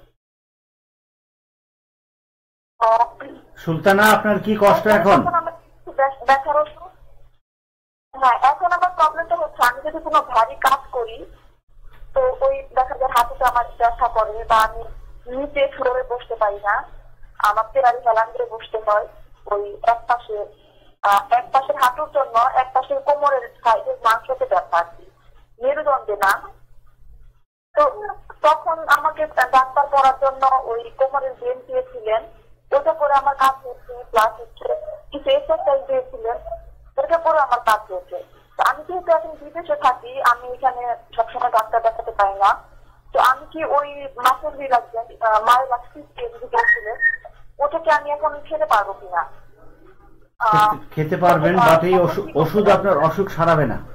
সুলতানা? আপনার কি কষ্ট এখন? ব্যথার ওষুধ। হ্যাঁ, এখন আমার প্রবলেমটা হচ্ছে আমি যদি কোনো ভারী কাজ করি তো ওই দেখা যায় হাঁটুতে আমার ব্যথা করে, বা আমি নিচে ফ্লোরে বসতে পারি না, আমার তেরারি হেলান দিয়ে বসতে হয়। ওই এক পাশে এক পাশের হাঁটুর জন্য এক পাশের কোমরের সাইডের মাংসতে ব্যথা আর কি, মেরুদণ্ডে না। তো তখন আমাকে ডাক্তার পড়ার জন্য ওই কোমরের বেন দিয়েছিলেন, ওটা করে আমার কাজ হচ্ছে, প্লাস হচ্ছে কিছু এক্সারসাইজ দিয়েছিলেন, ওটা করে আমার কাজ হচ্ছে। আমি যেহেতু এখন বিদেশে থাকি, আমি এখানে সবসময় ডাক্তার দেখাতে পারি না, তো আমি কি ওই মাসের রিল্যাক্সেন্ট মায়ের দিয়েছিলেন ওটাকে আমি এখন খেতে পারবো কিনা? খেতে পারবেন, বাট এই ওষুধ আপনার অসুখ সারাবে না।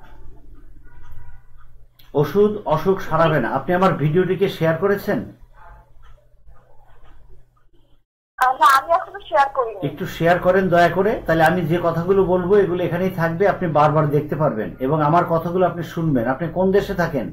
ওষুধ অসুখ সারাবে না। আপনি আমার ভিডিওটিকে শেয়ার করেছেন? একটু শেয়ার করেন দয়া করে, তাহলে আমি যে কথাগুলো বলবো এগুলো এখানেই থাকবে, আপনি বারবার দেখতে পারবেন এবং আমার কথাগুলো আপনি শুনবেন। আপনি কোন দেশে থাকেন?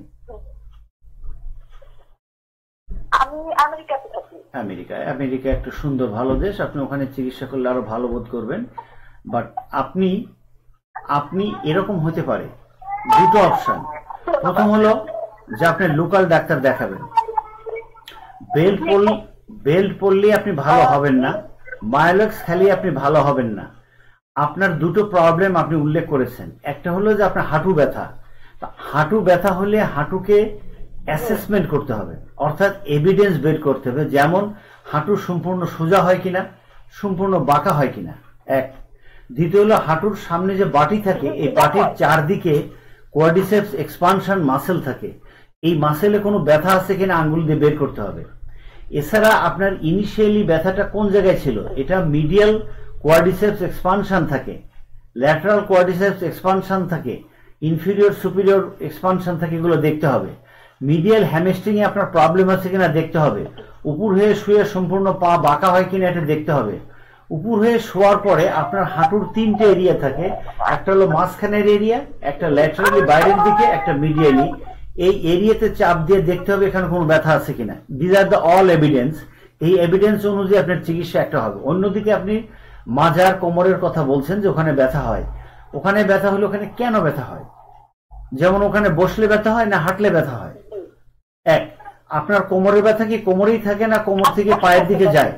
আমি আমেরিকাতে থাকি। আমেরিকায়। আমেরিকা একটা সুন্দর ভালো দেশ, আপনি ওখানে চিকিৎসা করলে আরো ভালো বোধ করবেন। বাট আপনি আপনি এরকম হতে পারে দুটো অপশন। প্রথম হলো যে আপনি লোকাল ডাক্তার দেখাবেন। বেল্ট পরলে বেল্ট পরলে আপনি ভালো হবেন না, মায়োলক্স খেলে আপনি ভালো হবেন না। আপনার দুটো প্রবলেম আপনি উল্লেখ করেছেন। একটা হলো যে আপনার হাঁটু ব্যথা। হাঁটু ব্যথা হলে হাঁটুকে অ্যাসেসমেন্ট করতে হবে, অর্থাৎ এভিডেন্স বের করতে হবে, যেমন হাঁটু সম্পূর্ণ সোজা হয় কিনা, সম্পূর্ণ বাঁকা হয় কিনা, এক। দ্বিতীয় হলো হাঁটুর সামনে যে বাটি থাকে, এই বাটির চারদিকে কোয়াড্রিসেপস এক্সপানশন মাসেল থাকে, এই মাসেলে কোনো ব্যথা আছে কিনা আঙ্গুল দিয়ে বের করতে হবে। এছাড়া আপনার ইনিশিয়ালি ব্যথাটা কোন জায়গায় ছিল, এটা মিডিয়াল কোয়াড্রিসেপস এক্সপানশন থাকে, ল্যাটারাল কোয়াড্রিসেপস এক্সপানশন থাকে, ইনফিরিয়র সুপিরিয়র এক্সপানশন থাকে, এগুলো দেখতে হবে। মিডিয়াল হ্যামস্ট্রিং এ আপনার প্রবলেম আছে কিনা দেখতে হবে। উপর হয়ে শুয়ে সম্পূর্ণ পা বাঁকা হয় কিনা এটা দেখতে হবে। উপর হয়ে শোয়ার পরে আপনার হাঁটুর তিনটে এরিয়া থাকে, একটা হলো মাঝখানের এরিয়া, একটা ল্যাটারালি বাইরের দিকে, একটা মিডিয়ালি। এই এরিয়াতে চাপ দিয়ে দেখতে হবে এখানে কোনো ব্যথা আছে কিনা। This are the all evidence. এই এভিডেন্স অনুযায়ী আপনার চিকিৎসা একটা হবে। অন্যদিকে আপনি মাজার কোমরের কথা বলছেন যে ওখানে ব্যথা হয়, ওখানে ব্যথা হলে ওখানে কেন ব্যথা হয়, যেমন ওখানে বসলে ব্যথা হয় না হাঁটলে ব্যথা হয়। এক, আপনার কোমরের ব্যথা কি কোমরেই থাকে না কোমর থেকে পায়ের দিকে যায়?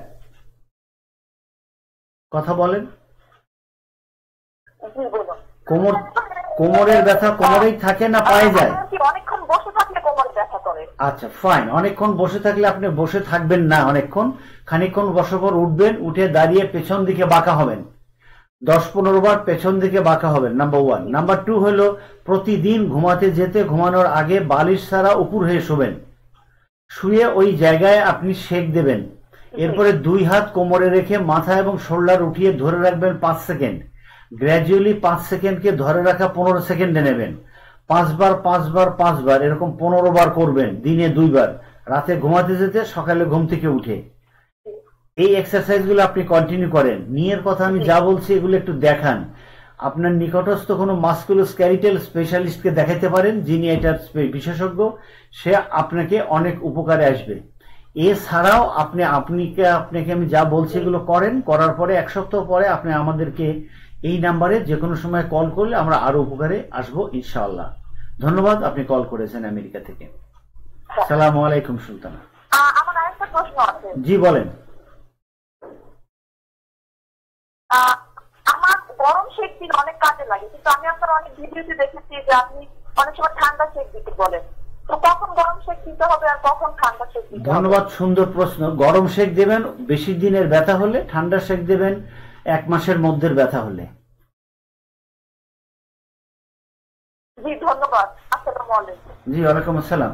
কথা বলেন। কোমর কোমরের ব্যথা কোমরেই থাকে না পায়ে যায়? অনেকক্ষণ বসে থাকলে কোমরে ব্যথা করে। আচ্ছা ফাইন, অনেকক্ষণ বসে থাকলে আপনি বসে থাকবেন না, অনেকক্ষণ খানিকক্ষণ বসার পর উঠবেন, উঠে দাঁড়িয়ে পেছন দিকে বাঁকা হবেন, দশ পনেরো বার পেছন দিকে বাঁকা হবেন, নাম্বার ওয়ান। নাম্বার টু হলো প্রতিদিন ঘুমাতে যেতে ঘুমানোর আগে বালিশ ছাড়া উপর হয়ে শোবেন, শুয়ে ওই জায়গায় আপনি সেক দেবেন। এরপরে দুই হাত কোমরে রেখে মাথা এবং শোল্ডার উঠিয়ে ধরে রাখবেন পাঁচ সেকেন্ড। গ্র্যাজুয়ালি পাঁচ সেকেন্ডকে ধরে রাখা পনেরো সেকেন্ডে নেবেন। পাঁচবার পাঁচবার পাঁচবার এরকম পনেরো বার করবেন, দিনে দুইবার, রাতে ঘুমাতে যেতে সকালে ঘুম থেকে উঠে। এই এক্সারসাইজ গুলো আপনি কন্টিনিউ করেন। নিয়ের কথা আমি যা বলছি এগুলো একটু দেখান। আপনার নিকটস্থ কোনো মাস্কুলোস্কেলিটাল স্পেশালিস্টকে দেখাতে পারেন, যিনি এটার বিশেষজ্ঞ, সে আপনাকে অনেক উপকারে আসবে। এছাড়াও আপনি আপনিকে আপনাকে আমি যা বলছি এগুলো করেন, করার পরে এক সপ্তাহ পরে আপনি আমাদেরকে এই নাম্বারে যে কোনো সময় কল করলে আমরা আরো উপকারে আসবো ইনশাআল্লাহ। ধন্যবাদ, আপনি কল করেছেন আমেরিকা থেকে। আসসালামু আলাইকুম সুলতানা। আমার আরেকটা প্রশ্ন আছে। জি বলেন। আমার গরম সেক দিলে অনেক কাজে লাগে, কিন্তু আমি আপনার অনেক ভিডিওতে দেখেছি যে আপনি অনেক সময় ঠান্ডা সেক দিতে বলেন, তো কখন গরম সেক দিতে হবে আর কখন ঠান্ডা সেক দিতে হবে? ধন্যবাদ, সুন্দর প্রশ্ন। গরম সেক দেবেন বেশি দিনের ব্যথা হলে, ঠান্ডা সেক দেবেন এক মাসের মধ্যে ব্যথা হলে। জি ধন্যবাদ। আসসালামু আলাইকুম। জি ওয়ালাইকুম আসসালাম।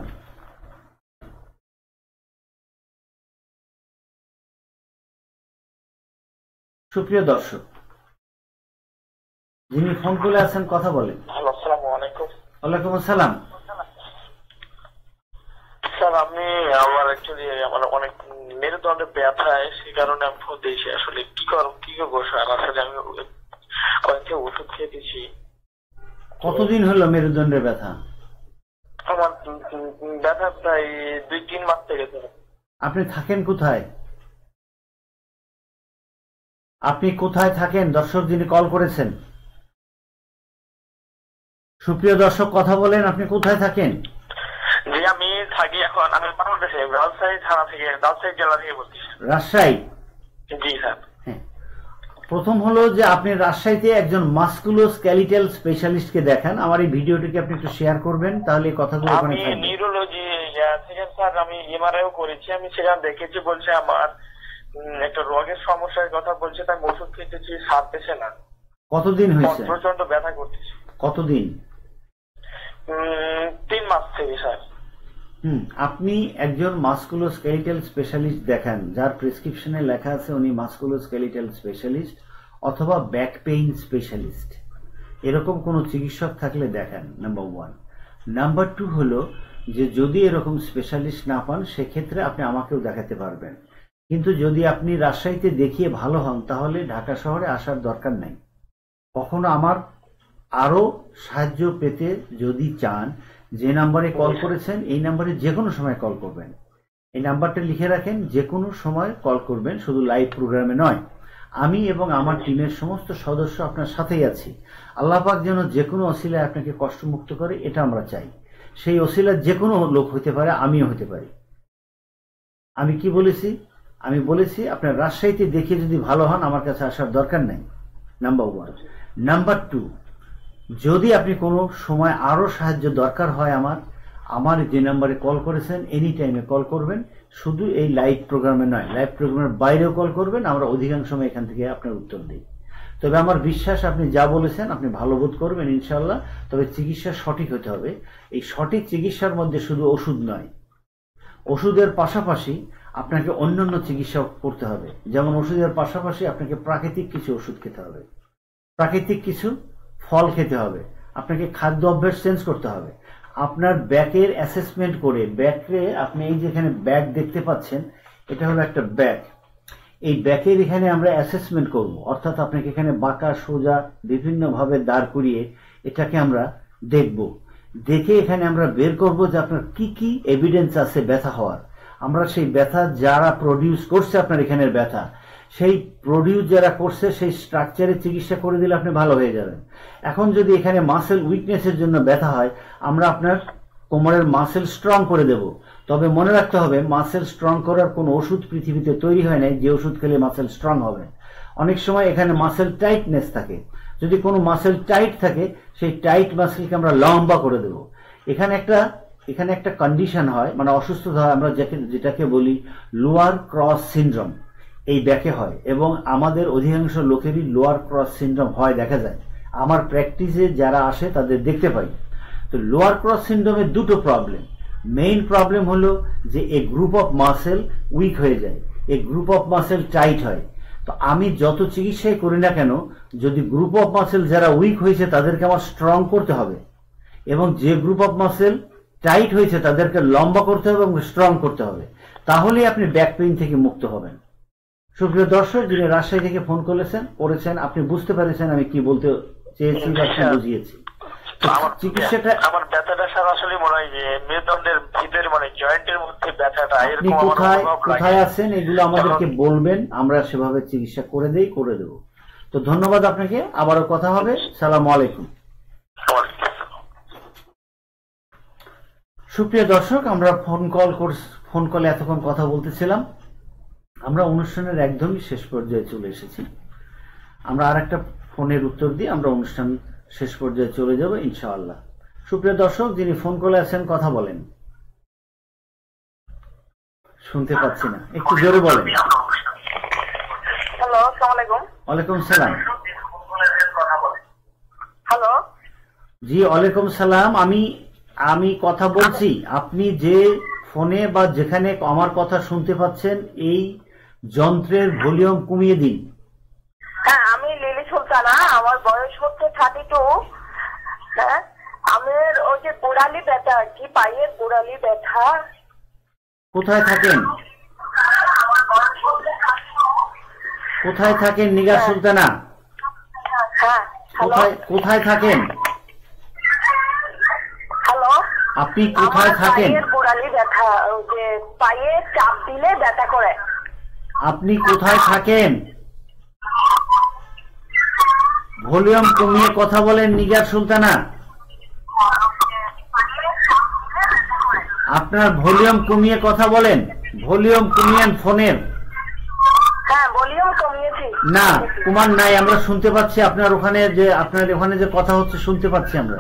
সুপ্রিয় দর্শক, যিনি ফোন করে আছেন কথা বলেন। আসসালামু আলাইকুম। ওয়ালাইকুম আসসালাম। স্যার আমি আমার অ্যাকচুয়ালি আমার অনেক মেরুদণ্ডে ব্যথা, সেই কারণে আমি ফোন দিয়েছি। আসলে কি করব কি করবো স্যার? আসলে আমি কয়েকটা ওষুধ খেয়ে দিয়েছি। কতদিন হলো মেরুদণ্ডের ব্যথা? আমার ব্যথা প্রায় দুই তিন মাস থেকে। আপনি থাকেন কোথায়? আপনি কোথায় থাকেন? দর্শক যিনি কল করেছেন, সুপ্রিয় দর্শক কথা বলেন, আপনি কোথায় থাকেন? জি আমি থাকি এখন আমি বাংলাদেশে রাজশাহী থানা থেকে, রাজশাহী জেলা থেকে বলছি। রাজশাহী? জি স্যার। হ্যাঁ, প্রথম হলো যে আপনি রাজশাহীতে একজন মাসকুলোস্কেলিটাল স্পেশালিস্টকে দেখান। আমার এই ভিডিওটিকে আপনি একটু শেয়ার করবেন, তাহলে এই কথাগুলো ওখানে আমি থাকবে। নিউরোলজি থেকে স্যার আমি এমআরআইও করেছি, আমি সেখানে দেখেছি, বলছে আমার একটা রোগের সমস্যার কথা বলছে, তাই ওষুধ খেতেছি, সারতেছে না। কতদিন হয়েছে? প্রচন্ড ব্যথা করতেছে। কতদিন? তিন মাস থেকে স্যার। হুম, আপনি একজন মাসকুলোস্কেলিটাল স্পেশালিস্ট দেখান, যার প্রেসক্রিপশনে লেখা আছে উনি মাসকুলোস্কেলিটাল স্পেশালিস্ট অথবা ব্যাক পেইন স্পেশালিস্ট। এরকম কোনো চিকিৎসক থাকলে দেখান, নাম্বার ওয়ান। নাম্বার টু হলো যে যদি এরকম স্পেশালিস্ট না পান সেক্ষেত্রে আপনি আমাকেও দেখাতে পারবেন, কিন্তু যদি আপনি রাজশাহীতে দেখিয়ে ভালো হন তাহলে ঢাকা শহরে আসার দরকার নাই। কখনো আমার আরো সাহায্য পেতে যদি চান, যে নাম্বারে কল করেছেন এই নাম্বারে যে কোনো সময় কল করবেন। এই নাম্বারটা লিখে রাখেন, যে কোনো সময় কল করবেন, শুধু লাইভ প্রোগ্রামে নয়। আমি এবং আমার টিমের সমস্ত সদস্য আপনার সাথেই আছি। আল্লাহ পাক যেন যে কোনো অসিলায় আপনাকে কষ্টমুক্ত করে, এটা আমরা চাই। সেই অসিলা যে কোনো লোক হতে পারে, আমিও হতে পারি। আমি কি বলেছি? আমি বলেছি আপনার রাজশাহীতে দেখে যদি ভালো হন আমার কাছে আসার দরকার নাই, নাম্বার ওয়ান। নাম্বার টু, যদি আপনি কোনো সময় আরো সাহায্য দরকার হয় আমার আমার যে নাম্বারে কল করেছেন এনি টাইমে কল করবেন, শুধু এই লাইভ প্রোগ্রামে নয়, লাইভ প্রোগ্রামের বাইরেও কল করবেন, আমরা অধিকাংশ সময় এখান থেকে আপনার উত্তর দিই। তবে আমার বিশ্বাস আপনি যা বলেছেন আপনি ভালো বোধ করবেন ইনশাল্লাহ। তবে চিকিৎসা সঠিক হতে হবে। এই সঠিক চিকিৎসার মধ্যে শুধু ওষুধ নয়, ওষুধের পাশাপাশি আপনাকে অন্যান্য চিকিৎসা করতে হবে। যেমন ওষুধের পাশাপাশি আপনাকে প্রাকৃতিক কিছু ওষুধ খেতে হবে, প্রাকৃতিক কিছু ফল খেতে হবে, আপনাকে খাদ্য অভ্যাস চেঞ্জ করতে হবে। আপনার ব্যাকের অ্যাসেসমেন্ট করে, ব্যাকে আপনি এই যেখানে ব্যাক দেখতে পাচ্ছেন, এটা হলো একটা ব্যাক। এই ব্যাকের এখানে আমরা অ্যাসেসমেন্ট করব, অর্থাৎ আপনাকে এখানে বাঁকা সোজা বিভিন্নভাবে দাঁড় করিয়ে এটাকে আমরা দেখব। দেখে এখানে আমরা বের করব যে আপনার কি কি এভিডেন্স আছে ব্যথা হওয়ার। আমরা সেই ব্যথা যারা প্রডিউস করছে আপনার এখানের ব্যথা, সেই প্রডিউস যারা করছে সেই স্ট্রাকচারের চিকিৎসা করে দিলে আপনি ভালো হয়ে যাবেন। এখন যদি এখানে মাসেল উইকনেসের জন্য ব্যথা হয়, আমরা আপনার কোমরের মাসেল স্ট্রং করে দেব। তবে মনে রাখতে হবে মাসেল স্ট্রং করার কোনো ওষুধ পৃথিবীতে তৈরি হয় নাই যে ওষুধ খেলে মাসেল স্ট্রং হবে। অনেক সময় এখানে মাসেল টাইটনেস থাকে, যদি কোনো মাসেল টাইট থাকে সেই টাইট মাসেলকে আমরা লম্বা করে দেব। এখানে একটা এখানে একটা কন্ডিশন হয়, মানে অসুস্থতা হয়, আমরা যেটাকে বলি লোয়ার ক্রস সিনড্রোম, এই ব্যাকে হয়। এবং আমাদের অধিকাংশ লোকেরই লোয়ার ক্রস সিনড্রোম হয় দেখা যায়, আমার প্র্যাকটিসে যারা আসে তাদের দেখতে পাই। তো লোয়ার ক্রস সিনড্রোমের দুটো প্রবলেম। মেইন প্রবলেম হলো যে a group of muscle weak হয়ে যায়, a group of muscle tight হয়। তো আমি যত চিকিৎসাই করি না কেন, যদি গ্রুপ অফ মাসেল যারা উইক হয়েছে তাদেরকে আমার স্ট্রং করতে হবে, এবং যে গ্রুপ অফ মাসেল টাইট হয়েছে তাদেরকে লম্বা করতে হবে এবং স্ট্রং করতে হবে, তাহলেই আপনি ব্যাক পেইন থেকে মুক্ত হবেন। সুপ্রিয় দর্শক, যিনি রাজশাহী থেকে ফোন করেছেন করেছেন আপনি বুঝতে পেরেছেন আমি কি বলতে চেয়েছি বা কি বুঝিয়েছি। চিকিৎসাটা আমার ব্যথাটা স্যার আসলে মনে হয় যে মেরুদণ্ডের ভিতরে, মানে জয়েন্টের মধ্যে ব্যথাটা। আপনি কোথায় কোথায় আছেন এগুলো আমাদেরকে বলবেন, আমরা সেভাবে চিকিৎসা করে দেই, করে দেব। তো ধন্যবাদ আপনাকে, আবারও কথা হবে। সালাম আলাইকুম। সুপ্রিয় দর্শক, আমরা ফোন কল ফোন কলে এতক্ষণ কথা বলতেছিলাম। আমরা অনুষ্ঠানের একদমই শেষ পর্যায়ে চলে এসেছি। আমরা আর একটা ফোনের উত্তর দিয়ে আমরা অনুষ্ঠান শেষ পর্যায়ে চলে যাব ইনশাআল্লাহ। সুপ্রিয় দর্শক, যিনি ফোন কলে আছেন কথা বলেন। শুনতে পাচ্ছি না, একটু জোরে বলেন। হ্যালো, আসসালামু আলাইকুম। ওয়ালাইকুম সালাম। হ্যালো, জি ওয়ালাইকুম সালাম। আমি আমি কথা বলছি, আপনি যে ফোনে বা যেখানে আমার কথা শুনতে পাচ্ছেন এই যন্ত্রের ভলিউম কমিয়ে দিন। হ্যাঁ, আমি লিলি সুলতানা, আমার বয়স হচ্ছে থার্টি টু। হ্যাঁ, আমার ওই যে গোড়ালি ব্যথা আর কি, পায়ের গোড়ালি ব্যথা, কোথায় থাকেন? কোথায় থাকেন নিগার সুলতানা? হ্যাঁ, কোথায় কোথায় থাকেন? হ্যালো, আপনি কোথায় থাকেন? পায়ের গোড়ালি ব্যথা, ওই যে পায়ে চাপ দিলে ব্যথা করে। আপনি কোথায় থাকেন? ভলিউম কমিয়ে কথা বলেন নিগার সুলতানা। আপনার ভলিউম কমিয়ে কথা বলেন, ভলিউম কমিয়েন ফোনের। হ্যাঁ, ভলিউম কমিয়েছি। না কুমার নাই, আমরা শুনতে পাচ্ছি আপনার ওখানে যে আপনার ওখানে যে কথা হচ্ছে শুনতে পাচ্ছি আমরা।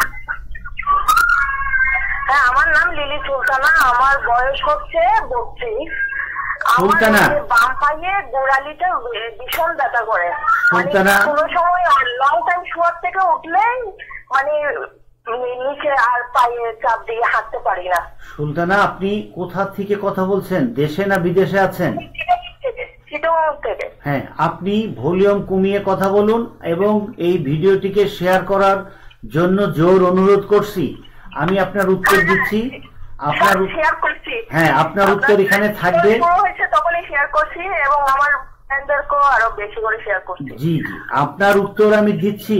হ্যাঁ, আমার নাম লিলি সুলতানা, আমার বয়স হচ্ছে বত্রিশ। সুলতানা, আমার বাম পায়ে গোড়ালিটা ভীষণ ব্যথা করে। সুলতানা, কোনো সময় লং টাইম শোয়ার থেকে উঠলেই মানে নিচে আর পায়ে চাপ দিয়ে হাঁটতে পারি না। সুলতানা, আপনি কোথা থেকে কথা বলছেন? দেশে না বিদেশে আছেন? হ্যাঁ, আপনি ভলিউম কমিয়ে কথা বলুন এবং এই ভিডিওটিকে শেয়ার করার জন্য জোর অনুরোধ করছি। আমি আপনার উত্তর দিচ্ছি। আপনার হ্যাঁ আপনার উত্তর এখানে থাকবে। তখনই শেয়ার করছি এবং আমার ফ্রেন্ডদেরকেও আরো বেশি করে শেয়ার করছি। জি জি, আপনার উত্তর আমি দিচ্ছি।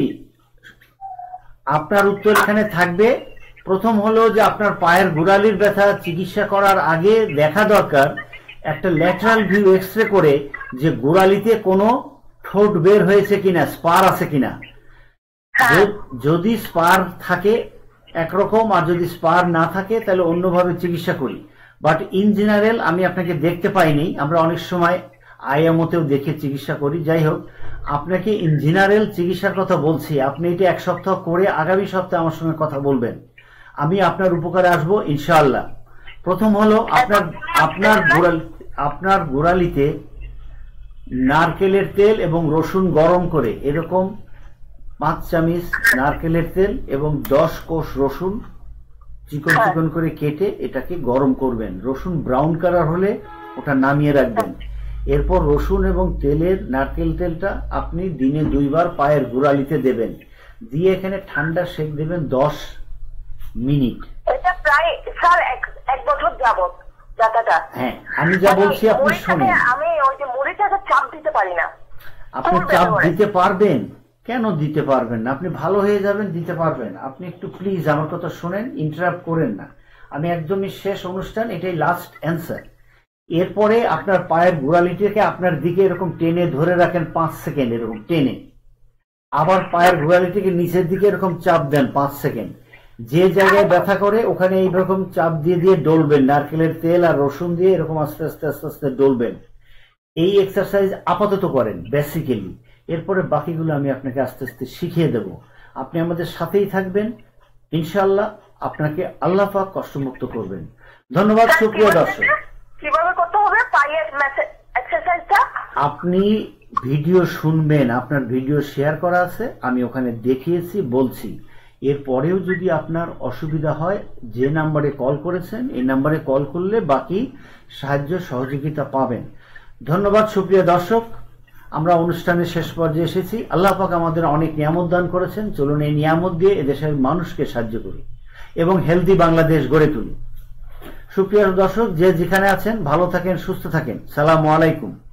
আপনার উত্তর এখানে থাকবে। প্রথম হলো যে আপনার পায়ের গোড়ালির ব্যথা চিকিৎসা করার আগে দেখা দরকার একটা ল্যাটারাল ভিউ এক্সরে করে যে গোড়ালিতে কোনো ঠোঁট বের হয়েছে কিনা, স্পার আছে কিনা। যদি স্পার থাকে একরকম, আর যদি স্পার না থাকে তাহলে অন্যভাবে চিকিৎসা করি। বাট ইন জেনারেল আমি আপনাকে দেখতে পাইনি, আমরা অনেক সময় আইএমওতেও দেখে চিকিৎসা করি। যাই হোক, আপনাকে ইন জেনারেল চিকিৎসার কথা বলছি। আপনি এটা এক সপ্তাহ করে আগামী সপ্তাহে আমার সঙ্গে কথা বলবেন, আমি আপনার উপকারে আসবো ইনশাআল্লাহ। প্রথম হলো আপনার আপনার গোড়ালি আপনার গোড়ালিতে নারকেলের তেল এবং রসুন গরম করে এরকম পাঁচ চামচ নারকেলের তেল এবং দশ কোষ রসুন চিকন চিকন করে কেটে এটাকে গরম করবেন। রসুন ব্রাউন কালার হলে ওটা নামিয়ে রাখবেন। এরপর রসুন এবং তেলের নারকেল তেলটা আপনি দিনে দুইবার পায়ের গোড়ালিতে দেবেন, দিয়ে এখানে ঠান্ডা সেক দেবেন দশ মিনিট। এটা প্রায় স্যার এক বছর যাবত ব্যথাটা। হ্যাঁ, আমি যা বলছি আপনি শুনুন। আমি ওই যে মুড়িটাকে চাপ দিতে পারি না। আপনি চাপ দিতে পারবেন? কেন দিতে পারবেন না? আপনি ভালো হয়ে যাবেন, দিতে পারবেন। আপনি একটু প্লিজ আমার কথা শোনেন, ইন্টারাপ্ট করেন না। আমি একদমই শেষ অনুষ্ঠান, এটাই লাস্ট অ্যান্সার। এরপরে আপনার পায়ের গোড়ালিটাকে আপনার দিকে এরকম টেনে ধরে রাখেন পাঁচ সেকেন্ড, এরকম টেনে। আবার পায়ের গোড়ালিটাকে নিচের দিকে এরকম চাপ দেন পাঁচ সেকেন্ড। যে জায়গায় ব্যথা করে ওখানে এইরকম চাপ দিয়ে দিয়ে ডলবেন, নারকেলের তেল আর রসুন দিয়ে এরকম আস্তে আস্তে আস্তে আস্তে ডলবেন। এই এক্সারসাইজ আপাতত করেন বেসিক্যালি। এরপরে বাকিগুলো আমি আপনাকে আস্তে আস্তে শিখিয়ে দেব। আপনি আমাদের সাথেই থাকবেন ইনশাআল্লাহ। আপনাকে আল্লাহ পাক কষ্টমুক্ত করবেন। ধন্যবাদ সুপ্রিয় দর্শক। কিভাবে করতে হবে পায়ের এক্সারসাইজটা? আপনি ভিডিও শুনবেন, আপনার ভিডিও শেয়ার করা আছে, আমি ওখানে দেখিয়েছি, বলছি। এরপরেও যদি আপনার অসুবিধা হয়, যে নাম্বারে কল করেছেন এই নাম্বারে কল করলে বাকি সাহায্য সহযোগিতা পাবেন। ধন্যবাদ সুপ্রিয় দর্শক, আমরা অনুষ্ঠানের শেষ পর্যায়ে এসেছি। আল্লাহ পাক আমাদের অনেক নিয়ামত দান করেছেন। চলুন এই নিয়ামত দিয়ে এদেশের মানুষকে সাহায্য করি এবং হেলদি বাংলাদেশ গড়ে তুলি। সুপ্রিয় দর্শক, যে যেখানে আছেন ভালো থাকেন, সুস্থ থাকেন। সালামু আলাইকুম।